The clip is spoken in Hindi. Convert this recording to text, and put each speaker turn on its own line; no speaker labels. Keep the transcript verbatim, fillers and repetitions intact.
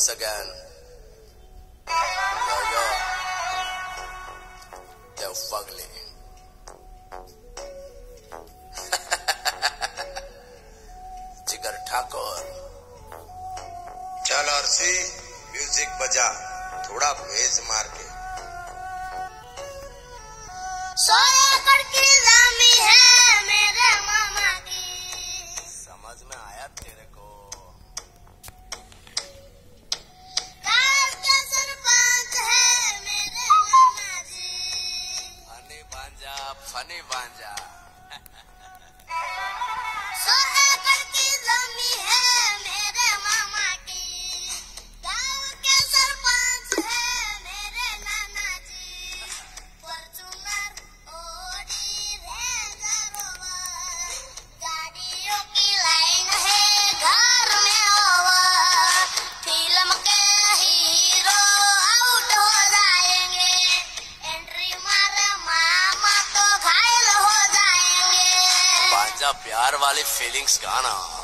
once again. Yo, yo. Yo, fugly. जिगर ठाकुर. चल अर्सी, म्यूजिक बजा, थोड़ा भेज मार के.
सौ एकड़ की जमी है मेरे मामा की.
समझ में आया तेरे को.
गांव के सरपंच है मेरे मामा जी.
फनी भांजा, फनी भांजा.
सौ एकड़ की जमी है मेरे मामा की. गांव के सरपंच है मेरे नाना जी. फॉर्च्यूनर, ऑडी, रेंज रोवर, गाड़ियों की लाइन है घर में ओवर. फिल्म के हीरो आउट हो जाएंगे. एंट्री मारे मामा तो घायल हो जाएंगे.
भांजा प्यार वाली फीलिंग्स गाना.